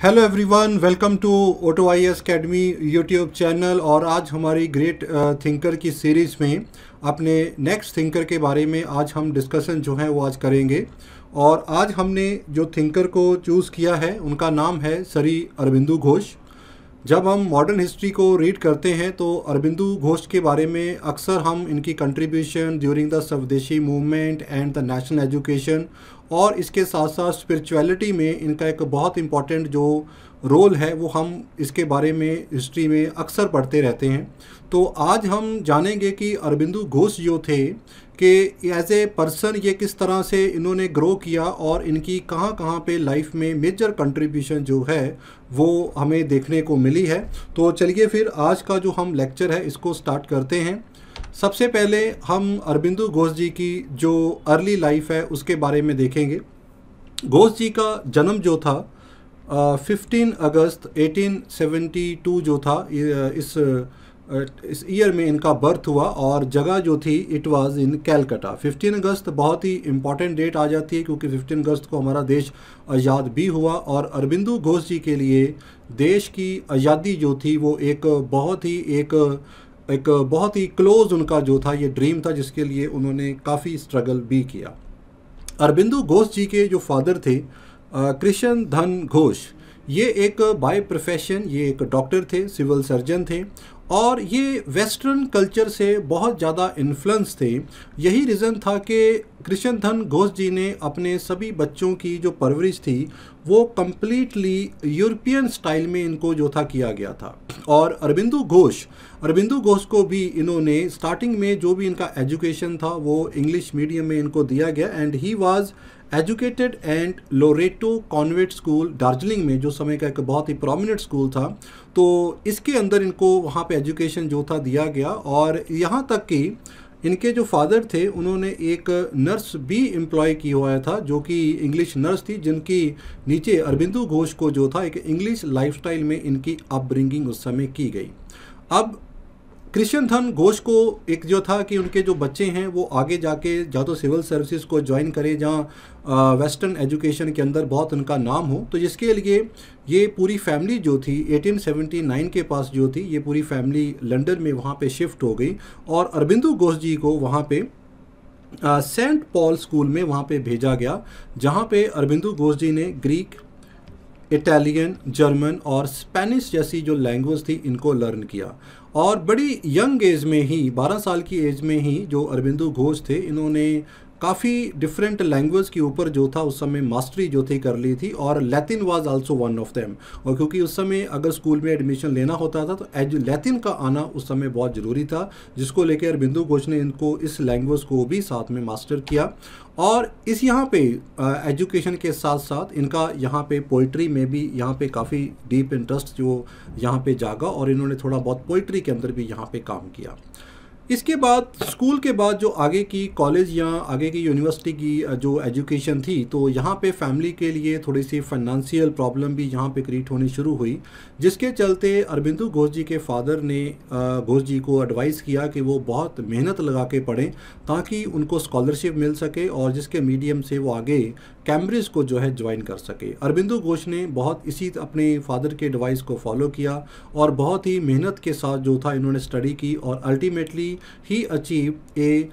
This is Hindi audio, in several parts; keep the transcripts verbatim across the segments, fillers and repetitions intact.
Hello everyone, welcome to auto I S academy YouTube channel. और आज हमारी ग्रेट थिंकर की सीरीज़ में अपने नेक्स्ट थिंकर के बारे में आज हम डिस्कशन जो है वो आज करेंगे। और आज हमने जो थिंकर को चूज़ किया है उनका नाम है श्री अरबिंदो घोष। जब हम मॉडर्न हिस्ट्री को रीड करते हैं तो अरबिंदो घोष के बारे में अक्सर हम इनकी कंट्रीब्यूशन ड्यूरिंग द स्वदेशी movement and the national education और इसके साथ साथ स्पिरिचुअलिटी में इनका एक बहुत इम्पॉर्टेंट जो रोल है वो हम इसके बारे में हिस्ट्री में अक्सर पढ़ते रहते हैं। तो आज हम जानेंगे कि अरबिंदो घोष जो थे कि एज ए पर्सन ये किस तरह से इन्होंने ग्रो किया और इनकी कहाँ कहाँ पे लाइफ में मेजर कंट्रीब्यूशन जो है वो हमें देखने को मिली है। तो चलिए फिर आज का जो हम लेक्चर है इसको स्टार्ट करते हैं। सबसे पहले हम अरबिंदो घोष जी की जो अर्ली लाइफ है उसके बारे में देखेंगे। घोष जी का जन्म जो था पंद्रह अगस्त अठारह सौ बहत्तर जो था, इस इस ईयर में इनका बर्थ हुआ और जगह जो थी इट वाज इन कैलकाटा। पंद्रह अगस्त बहुत ही इम्पॉर्टेंट डेट आ जाती है क्योंकि पंद्रह अगस्त को हमारा देश आज़ाद भी हुआ और अरबिंदो घोष जी के लिए देश की आज़ादी जो थी वो एक बहुत ही एक एक बहुत ही क्लोज उनका जो था ये ड्रीम था जिसके लिए उन्होंने काफ़ी स्ट्रगल भी किया। अरबिंदो घोष जी के जो फादर थे कृष्ण धन घोष, ये एक बाय प्रोफेशन ये एक डॉक्टर थे, सिविल सर्जन थे और ये वेस्टर्न कल्चर से बहुत ज़्यादा इन्फ्लुएंस थे। यही रीज़न था कि कृष्ण धन घोष जी ने अपने सभी बच्चों की जो परवरिश थी वो कम्प्लीटली यूरोपियन स्टाइल में इनको जो था किया गया था। और अरबिंदो घोष अरबिंदो घोष को भी इन्होंने स्टार्टिंग में जो भी इनका एजुकेशन था वो इंग्लिश मीडियम में इनको दिया गया and he was educated and Loreto convent school Darjeeling में, जो समय का एक बहुत ही प्रोमिनेंट स्कूल था। तो इसके अंदर इनको वहाँ पे एजुकेशन जो था दिया गया और यहाँ तक कि इनके जो फादर थे उन्होंने एक नर्स भी एम्प्लॉय किया हुआ था जो कि इंग्लिश नर्स थी, जिनकी नीचे अरबिंदो घोष को जो था एक इंग्लिश लाइफस्टाइल में इनकी अपब्रिंगिंग उस समय की गई। अब कृष्ण धन घोष को एक जो था कि उनके जो बच्चे हैं वो आगे जाके या तो सिविल सर्विसेज को ज्वाइन करें जहाँ वेस्टर्न एजुकेशन के अंदर बहुत उनका नाम हो, तो जिसके लिए ये पूरी फैमिली जो थी अठारह सौ उन्यासी के पास जो थी ये पूरी फैमिली लंदन में वहाँ पे शिफ्ट हो गई और अरबिंदो घोष जी को वहाँ पे सेंट पॉल स्कूल में वहाँ पे भेजा गया, जहाँ पे अरबिंदो घोष जी ने ग्रीक, इटालियन, जर्मन और स्पेनिश जैसी जो लैंग्वेज थी इनको लर्न किया। और बड़ी यंग एज में ही बारह साल की एज में ही जो अरबिंदो घोष थे इन्होंने काफ़ी डिफरेंट लैंग्वेज के ऊपर जो था उस समय मास्टरी जो थी कर ली थी और Latin was also one of them. और क्योंकि उस समय अगर स्कूल में एडमिशन लेना होता था तो एज लैटिन का आना उस समय बहुत ज़रूरी था, जिसको लेकर अरबिंदो घोष ने इनको इस लैंग्वेज को भी साथ में मास्टर किया। और इस यहाँ पे एजुकेशन के साथ साथ इनका यहाँ पे पोइट्री में भी यहाँ पे काफ़ी डीप इंटरेस्ट जो यहाँ पे जागा और इन्होंने थोड़ा बहुत पोइट्री के अंदर भी यहाँ पे काम किया। इसके बाद स्कूल के बाद जो आगे की कॉलेज या आगे की यूनिवर्सिटी की जो एजुकेशन थी तो यहाँ पे फैमिली के लिए थोड़ी सी फाइनेंशियल प्रॉब्लम भी यहाँ पे क्रिएट होनी शुरू हुई, जिसके चलते अरबिंदो घोष जी के फादर ने घोष जी को एडवाइस किया कि वो बहुत मेहनत लगा के पढ़ें ताकि उनको स्कॉलरशिप मिल सके और जिसके मीडियम से वो आगे कैम्ब्रिज को जो है ज्वाइन कर सके। अरबिंदो घोष ने बहुत इसी अपने फादर के एडवाइस को फॉलो किया और बहुत ही मेहनत के साथ जो था इन्होंने स्टडी की और ultimately he achieve a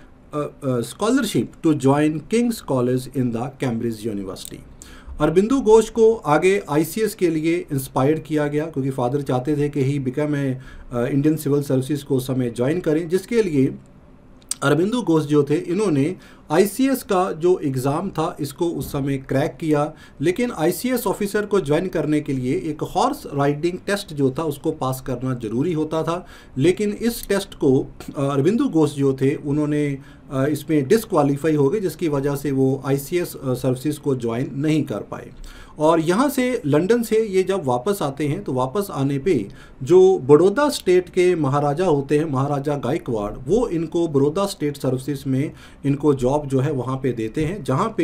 scholarship to join King's College in the Cambridge University. Aurobindo Ghosh को आगे आई सी एस के लिए इंस्पायर्ड किया गया क्योंकि फादर चाहते थे कि he become a Indian Civil Services को उस समय ज्वाइन करें, जिसके लिए अरबिंदो घोष जो थे इन्होंने आई सी एस का जो एग्ज़ाम था इसको उस समय क्रैक किया। लेकिन आई सी एस ऑफिसर को ज्वाइन करने के लिए एक हॉर्स राइडिंग टेस्ट जो था उसको पास करना ज़रूरी होता था, लेकिन इस टेस्ट को अरबिंदो घोष जो थे उन्होंने इसमें डिसक्वालीफाई हो गए, जिसकी वजह से वो आई सी एस सर्विसेज को ज्वाइन नहीं कर पाए। और यहाँ से लंदन से ये जब वापस आते हैं तो वापस आने पे जो बड़ौदा स्टेट के महाराजा होते हैं, महाराजा गायकवाड़, वो इनको बड़ौदा स्टेट सर्विसेज में इनको जॉब जो है वहाँ पे देते हैं, जहाँ पे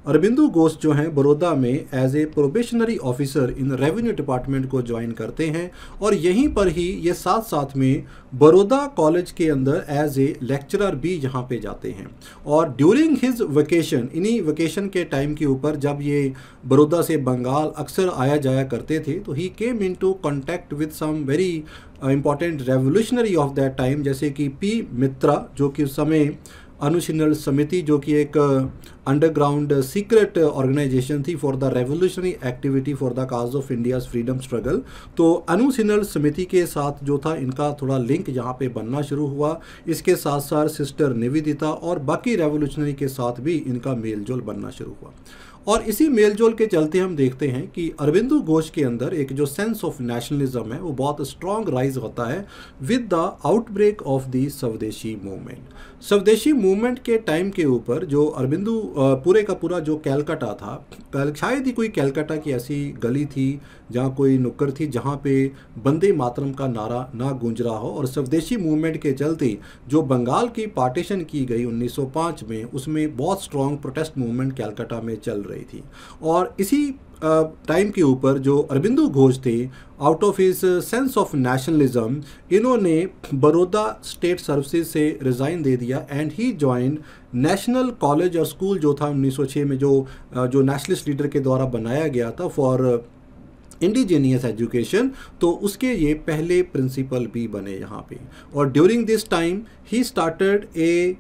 अरबिंदु घोष जो हैं बड़ौदा में as a probationary officer in revenue department को ज्वाइन करते हैं और यहीं पर ही ये साथ साथ में बड़ौदा कॉलेज के अंदर एज ए लेक्चरर भी यहाँ पे जाते हैं। और ड्यूरिंग हिज वेकेशन, इन्हीं वेकेशन के टाइम के ऊपर जब ये बड़ौदा से बंगाल अक्सर आया जाया करते थे, तो he came into contact with some very important revolutionary of that time, जैसे कि पी मित्रा, जो कि उस समय अनुशीलन समिति, जो कि एक अंडरग्राउंड सीक्रेट ऑर्गेनाइजेशन थी for the revolutionary activity for the cause of India's freedom struggle. तो अनुशीलन समिति के साथ जो था इनका थोड़ा लिंक यहाँ पे बनना शुरू हुआ। इसके साथ साथ सिस्टर निवेदिता और बाकी रेवोल्यूशनरी के साथ भी इनका मेलजोल बनना शुरू हुआ। और इसी मेलजोल के चलते हम देखते हैं कि अरबिंदु घोष के अंदर एक जो सेंस ऑफ नेशनलिज्म है वो बहुत स्ट्रॉन्ग राइज होता है with the outbreak of the स्वदेशी मूवमेंट। स्वदेशी मूवमेंट के टाइम के ऊपर जो अरबिंदु पूरे का पूरा जो कैलकाटा था, शायद ही कोई कैलकाटा की ऐसी गली थी जहाँ कोई नुक्कड़ थी जहाँ पे वंदे मातरम का नारा ना गूंज रहा हो। और स्वदेशी मूवमेंट के चलते जो बंगाल की पार्टीशन की गई उन्नीस सौ पाँच में, उसमें बहुत स्ट्रॉन्ग प्रोटेस्ट मूवमेंट कैलकाटा में चल रही थी। और इसी टाइम के ऊपर जो अरबिंदु घोष थे, out of his sense of nationalism, इन्होंने बड़ौदा स्टेट सर्विसेज से रिज़ाइन दे दिया and he join national college और स्कूल जो था उन्नीस सौ छह में, जो जो नेशनलिस्ट लीडर के द्वारा बनाया गया था फॉर इंडिजीनियस एजुकेशन। तो उसके ये पहले प्रिंसिपल भी बने यहाँ पे। और during this time he started a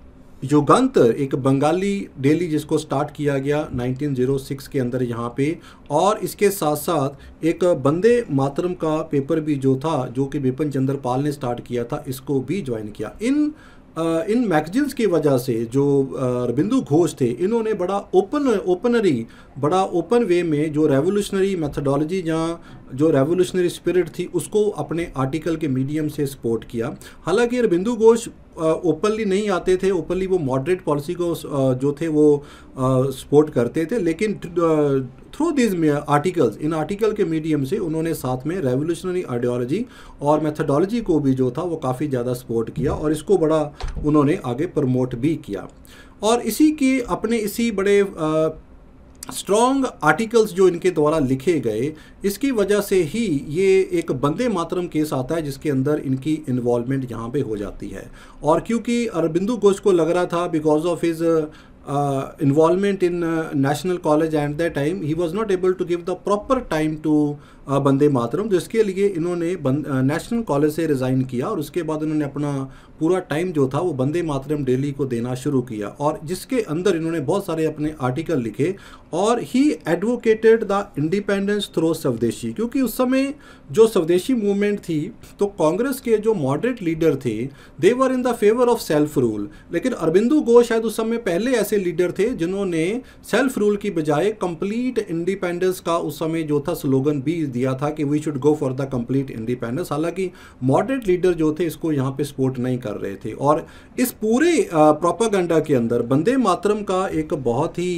Yugantar, एक बंगाली डेली जिसको स्टार्ट किया गया नाइनटीन ओ सिक्स के अंदर यहाँ पे। और इसके साथ साथ एक वंदे मातरम का पेपर भी जो था, जो कि बिपिन चंद्र पाल ने स्टार्ट किया था, इसको भी ज्वाइन किया। इन Uh, इन मैगजीन्स की वजह से जो अरबिंदु घोष थे, इन्होंने बड़ा ओपन ओपनरी बड़ा ओपन वे में जो रेवोल्यूशनरी मेथडोलॉजी, जहाँ जो रेवोल्यूशनरी स्पिरिट थी, उसको अपने आर्टिकल के मीडियम से सपोर्ट किया। हालांकि अरबिंदु घोष ओपनली नहीं आते थे, ओपनली वो मॉडरेट पॉलिसी को जो थे वो सपोर्ट करते थे, लेकिन थ्रू दिस आर्टिकल्स, इन आर्टिकल के मीडियम से उन्होंने साथ में रेवोल्यूशनरी आइडियोलॉजी और मेथडोलॉजी को भी जो था वो काफ़ी ज़्यादा सपोर्ट किया और इसको बड़ा उन्होंने आगे प्रमोट भी किया। और इसी के अपने इसी बड़े स्ट्रॉन्ग आर्टिकल्स जो इनके द्वारा लिखे गए, इसकी वजह से ही ये एक वंदे मातरम केस आता है जिसके अंदर इनकी इन्वॉल्वमेंट यहाँ पे हो जाती है। और क्योंकि अरबिंदु घोष को लग रहा था because of his involvement in uh, national college and that time he was not able to give the proper time to Vande Mataram, तो इसके लिए इन्होंने नेशनल कॉलेज से रिज़ाइन किया और उसके बाद उन्होंने अपना पूरा टाइम जो था वो वंदे मातरम डेली को देना शुरू किया। और जिसके अंदर इन्होंने बहुत सारे अपने आर्टिकल लिखे और he advocated the independence through swadeshi, क्योंकि उस समय जो स्वदेशी मूवमेंट थी तो कांग्रेस के जो मॉडरेट लीडर थे they were in the favour of self rule, लेकिन अरबिंदु घोष शायद उस समय पहले ऐसे लीडर थे जिन्होंने सेल्फ रूल की बजाय कंप्लीट इंडिपेंडेंस का उस समय जो था स्लोगन भी दिया था कि we should go for the complete independence. हालांकि मॉडरेट लीडर जो थे इसको यहाँ पे सपोर्ट नहीं कर रहे थे। और इस पूरे प्रोपेगेंडा के अंदर वंदे मातरम का एक बहुत ही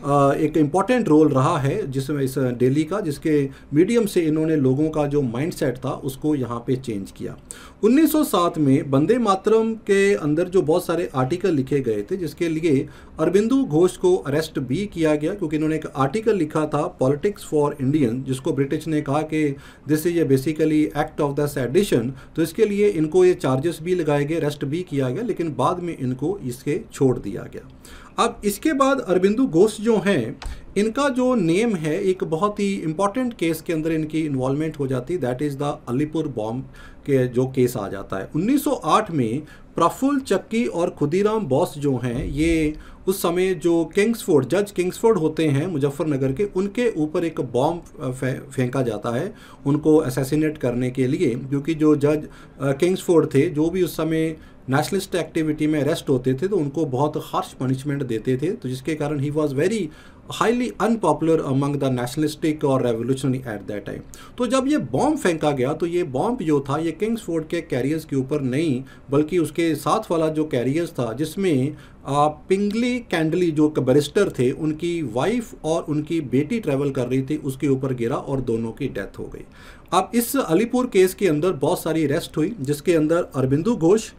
एक इम्पॉर्टेंट रोल रहा है जिसमें इस डेली का, जिसके मीडियम से इन्होंने लोगों का जो माइंडसेट था उसको यहाँ पे चेंज किया। उन्नीस सौ सात में वंदे मातरम के अंदर जो बहुत सारे आर्टिकल लिखे गए थे जिसके लिए अरबिंदु घोष को अरेस्ट भी किया गया, क्योंकि इन्होंने एक आर्टिकल लिखा था पॉलिटिक्स फॉर इंडियन, जिसको ब्रिटिश ने कहा कि this is a basically act of the sedition. तो इसके लिए इनको ये चार्जेस भी लगाए गए, अरेस्ट भी किया गया, लेकिन बाद में इनको इसके छोड़ दिया गया। अब इसके बाद अरबिंदु घोष जो हैं, इनका जो नेम है एक बहुत ही इंपॉर्टेंट केस के अंदर इनकी इन्वॉल्वमेंट हो जाती है, that is the Alipur bomb के जो केस आ जाता है। उन्नीस सौ आठ में प्रफुल्ल चक्की और खुदीराम बोस जो हैं, ये उस समय जो किंग्सफोर्ड जज किंग्सफोर्ड होते हैं मुजफ्फरनगर के, उनके ऊपर एक बॉम्ब फेंका जाता है उनको असैसिनेट करने के लिए, क्योंकि जो जज किंग्सफोर्ड थे जो भी उस समय नेशनलिस्ट एक्टिविटी में अरेस्ट होते थे तो उनको बहुत हार्श पनिशमेंट देते थे, तो जिसके कारण he was very highly unpopular among the nationalistic और रेवोल्यूशनरी एट दैट टाइम। तो जब ये बॉम्ब फेंका गया तो ये बॉम्ब जो था ये किंग्सफोर्ड के कैरियर्स के ऊपर नहीं बल्कि उसके साथ वाला जो कैरियर्स था जिसमें पिंगली कैंडली जो बैरिस्टर थे उनकी वाइफ और उनकी बेटी ट्रैवल कर रही थी, उसके ऊपर गिरा और दोनों की डेथ हो गई। अब इस अलीपुर केस के अंदर बहुत सारी अरेस्ट हुई जिसके अंदर अरबिंदु घोष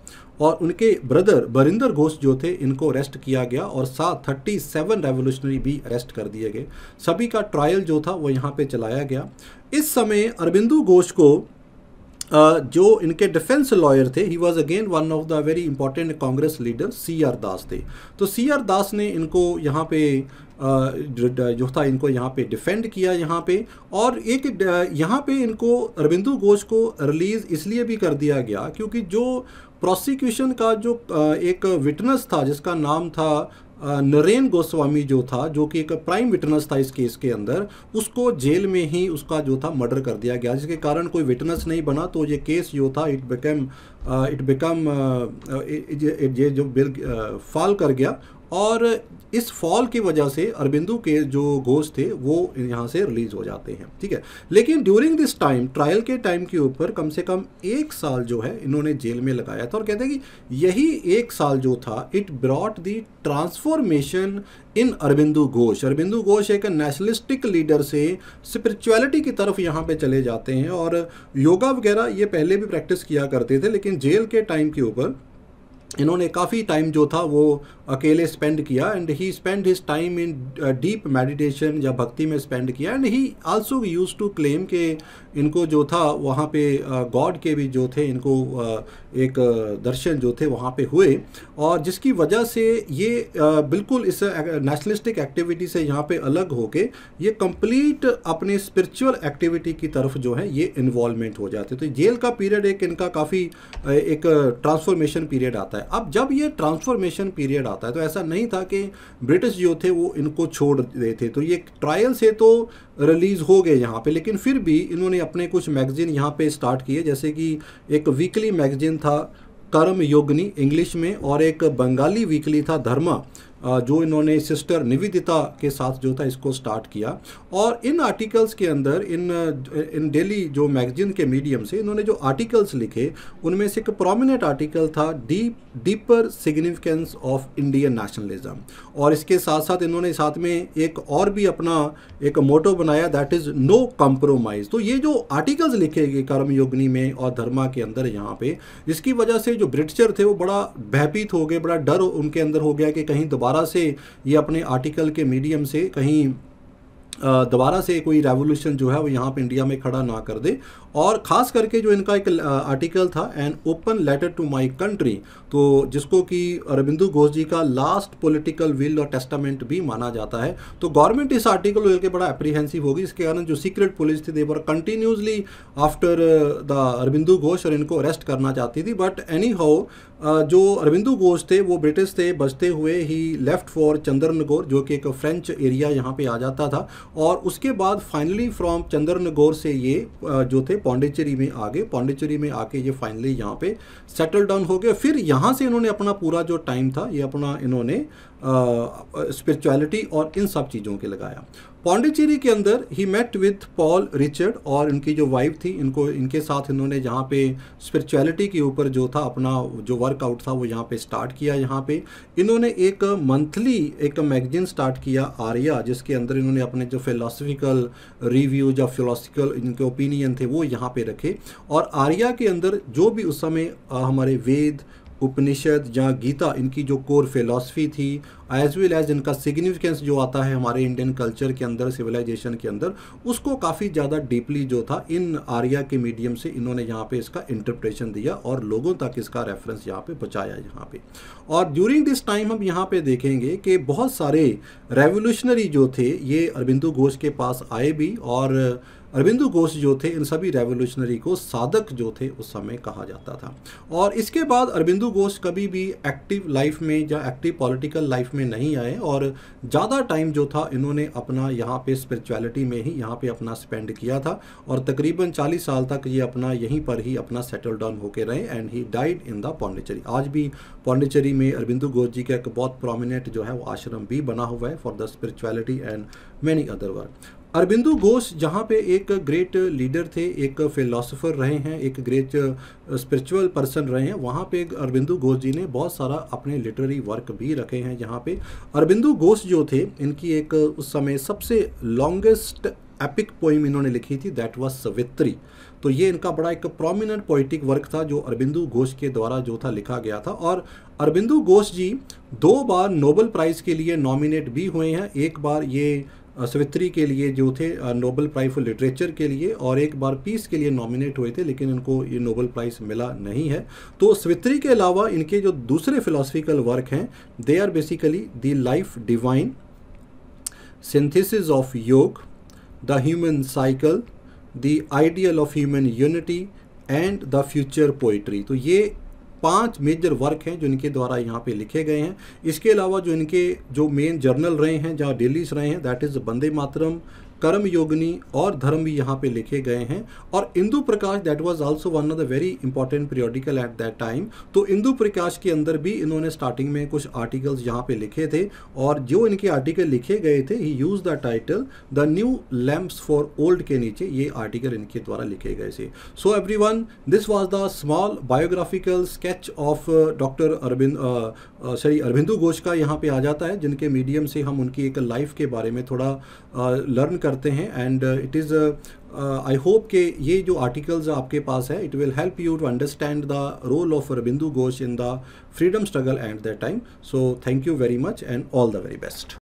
और उनके ब्रदर बरिंदर घोष जो थे इनको अरेस्ट किया गया और साथ थर्टी सेवन रेवोल्यूशनरी भी अरेस्ट कर दिए गए। सभी का ट्रायल जो था वो यहाँ पे चलाया गया। इस समय अरबिंदो घोष को Uh, जो इनके डिफेंस लॉयर थे, he was again one of the very important Congress leader C R Das थे। तो सी आर दास ने इनको यहाँ पे uh, जो था इनको यहाँ पे डिफेंड किया यहाँ पे, और एक uh, यहाँ पे इनको अरबिंदो घोष को रिलीज इसलिए भी कर दिया गया क्योंकि जो प्रोसिक्यूशन का जो uh, एक विटनेस था जिसका नाम था नरेन गोस्वामी जो था, जो कि एक प्राइम विटनेस था इस केस के अंदर, उसको जेल में ही उसका जो था मर्डर कर दिया गया, जिसके कारण कोई विटनेस नहीं बना। तो ये केस जो था इट बिकम इट बिकम ये जो बिल फॉल कर गया, और इस फॉल की वजह से अरबिंदो के जो घोष थे वो यहाँ से रिलीज हो जाते हैं, ठीक है। लेकिन ड्यूरिंग दिस टाइम, ट्रायल के टाइम के ऊपर कम से कम एक साल जो है इन्होंने जेल में लगाया था, और कहते हैं कि यही एक साल जो था it brought the transformation in Aurobindo Ghosh. Aurobindo Ghosh एक नेशनलिस्टिक लीडर से स्पिरिचुअलिटी की तरफ यहाँ पे चले जाते हैं, और योगा वगैरह ये पहले भी प्रैक्टिस किया करते थे, लेकिन जेल के टाइम के ऊपर इन्होंने काफ़ी टाइम जो था वो अकेले स्पेंड किया, and he spend his time in deep meditation या भक्ति में स्पेंड किया। And he also used to claim कि इनको जो था वहाँ पे गॉड uh, के भी जो थे इनको uh, एक uh, दर्शन जो थे वहाँ पे हुए, और जिसकी वजह से ये uh, बिल्कुल इस नेशनलिस्टिक एक्टिविटी से यहाँ पे अलग होके ये कंप्लीट अपने स्पिरिचुअल एक्टिविटी की तरफ जो है ये इन्वॉल्वमेंट हो जाते। तो जेल का पीरियड एक इनका काफ़ी uh, एक ट्रांसफॉर्मेशन पीरियड आता है। अब जब ये ट्रांसफॉर्मेशन पीरियड आता है तो ऐसा नहीं था कि ब्रिटिश जो थे वो इनको छोड़ देते थे, तो ये ट्रायल से तो रिलीज हो गए यहाँ पे, लेकिन फिर भी इन्होंने अपने कुछ मैगजीन यहाँ पे स्टार्ट किए, जैसे कि एक वीकली मैगजीन था कर्म योगिनी इंग्लिश में, और एक बंगाली वीकली था धर्मा, जो इन्होंने सिस्टर निवेदिता के साथ जो था इसको स्टार्ट किया। और इन आर्टिकल्स के अंदर इन इन डेली जो मैगजीन के मीडियम से इन्होंने जो आर्टिकल्स लिखे उनमें से एक प्रोमिनेंट आर्टिकल था deep deeper significance of Indian nationalism, और इसके साथ साथ इन्होंने साथ में एक और भी अपना एक मोटो बनाया, दैट इज़ नो कॉम्प्रोमाइज़। तो ये जो आर्टिकल्स लिखे गए कर्मयोगिनी में और धर्मा के अंदर यहाँ पे, जिसकी वजह से जो ब्रिटिशर थे वो बड़ा भयभीत हो गए, बड़ा डर उनके अंदर हो गया कि कहीं दोबारा से ये अपने आर्टिकल के मीडियम से कहीं दोबारा से कोई रेवोल्यूशन जो है वो यहाँ पे इंडिया में खड़ा ना कर दे। और ख़ास करके जो इनका एक आर्टिकल था an open letter to my country, तो जिसको कि अरबिंदो घोष जी का लास्ट पॉलिटिकल विल और टेस्टामेंट भी माना जाता है। तो गवर्नमेंट इस आर्टिकल को लेकर बड़ा अप्रीहेंसिव होगी, इसके कारण जो सीक्रेट पुलिस थी they were continuously after the Aurobindo Ghosh और इनको अरेस्ट करना चाहती थी। बट एनी हाउ जो अरबिंदो घोष थे वो ब्रिटिश थे, बचते हुए ही लेफ्ट फॉर चंद्रनगौर, जो कि एक फ्रेंच एरिया यहाँ पे आ जाता था, और उसके बाद फाइनली फ्रॉम चंद्रनगौर से ये जो थे पौंडीचेरी में आ गए। पौंडीचेरी में आके ये फाइनली यहाँ पे सेटल डाउन हो गए। फिर यहाँ से इन्होंने अपना पूरा जो टाइम था ये अपना इन्होंने स्पिरिचुअलिटी और इन सब चीज़ों के लगाया। पौंडीचेरी के अंदर he met with Paul Richard और इनकी जो वाइफ थी, इनको इनके साथ इन्होंने यहाँ पे स्पिरिचुअलिटी के ऊपर जो था अपना जो वर्कआउट था वो यहाँ पे स्टार्ट किया। यहाँ पे इन्होंने एक मंथली एक मैगजीन स्टार्ट किया आर्या, जिसके अंदर इन्होंने अपने जो फिलोसफिकल रिव्यू या फिलोसफिकल इनके ओपिनियन थे वो यहाँ पे रखे। और आर्या के अंदर जो भी उस समय हमारे वेद, उपनिषद या गीता, इनकी जो कोर फिलॉसफी थी, एज वेल एज इनका सिग्निफिकेंस जो आता है हमारे इंडियन कल्चर के अंदर, सिविलाइजेशन के अंदर, उसको काफ़ी ज़्यादा डीपली जो था इन आर्या के मीडियम से इन्होंने यहाँ पे इसका इंटरप्रिटेशन दिया और लोगों तक इसका रेफरेंस यहाँ पे पहुँचाया यहाँ पे। और ड्यूरिंग दिस टाइम हम यहाँ पे देखेंगे कि बहुत सारे रेवोल्यूशनरी जो थे ये अरबिंदो घोष के पास आए भी, और अरबिंदो घोष जो थे इन सभी रेवोल्यूशनरी को साधक जो थे उस समय कहा जाता था। और इसके बाद अरबिंदो घोष कभी भी एक्टिव लाइफ में या एक्टिव पॉलिटिकल लाइफ में नहीं आए, और ज़्यादा टाइम जो था इन्होंने अपना यहाँ पे स्पिरिचुअलिटी में ही यहाँ पे अपना स्पेंड किया था, और तकरीबन चालीस साल तक ये अपना यहीं पर ही अपना सेटल डाउन होके रहे, and he died in the Pondicherry. आज भी पौंडीचेरी में अरबिंदो घोष जी का एक बहुत प्रोमिनेंट जो है वो आश्रम भी बना हुआ है for the spirituality and many other work. Aurobindo Ghosh जहाँ पे एक ग्रेट लीडर थे, एक फिलोसोफर रहे हैं, एक ग्रेट स्पिरिचुअल पर्सन रहे हैं, वहाँ पे अरबिंदो घोष जी ने बहुत सारा अपने लिटरेरी वर्क भी रखे हैं। जहाँ पे अरबिंदो घोष जो थे इनकी एक उस समय सबसे लॉन्गेस्ट एपिक पोइम इन्होंने लिखी थी, दैट वाज सवित्री। तो ये इनका बड़ा एक प्रोमिनेंट पोइटिक वर्क था जो अरबिंदो घोष के द्वारा जो था लिखा गया था। और अरबिंदो घोष जी दो बार नोबेल प्राइज़ के लिए नॉमिनेट भी हुए हैं। एक बार ये सवित्री के लिए जो थे नोबेल प्राइज़ फॉर लिटरेचर के लिए, और एक बार पीस के लिए नॉमिनेट हुए थे, लेकिन इनको ये नोबेल प्राइज़ मिला नहीं है। तो सवित्री के अलावा इनके जो दूसरे फिलोसफिकल वर्क हैं, they are basically the life divine, synthesis of yoga, the human cycle, the ideal of human unity and the future poetry. तो ये पांच मेजर वर्क हैं जो इनके द्वारा यहाँ पे लिखे गए हैं। इसके अलावा जो इनके जो मेन जर्नल रहे हैं, जहाँ डेलीज रहे हैं, दैट इज़ वंदे मातरम, कर्म योगिनी और धर्म भी यहाँ पे लिखे गए हैं। और Indu Prakash, that was also one of the very important periodical at that time. तो इंदु प्रकाश के अंदर भी इन्होंने स्टार्टिंग में कुछ आर्टिकल्स यहाँ पे लिखे थे, और जो इनके आर्टिकल लिखे गए थे, he use the title the new lamps for old के नीचे ये आर्टिकल इनके द्वारा लिखे गए थे। So everyone, this was the small biographical sketch of doctor Arvind sorry Aurobindo Ghosh का यहाँ पे आ जाता है, जिनके मीडियम से हम उनकी एक लाइफ के बारे में थोड़ा लर्न uh, करते हैं। And it is I hope कि ये जो आर्टिकल्स आपके पास है, it will help you to understand the role of Aurobindo Ghosh in the freedom struggle at that time. So thank you very much and all the very best.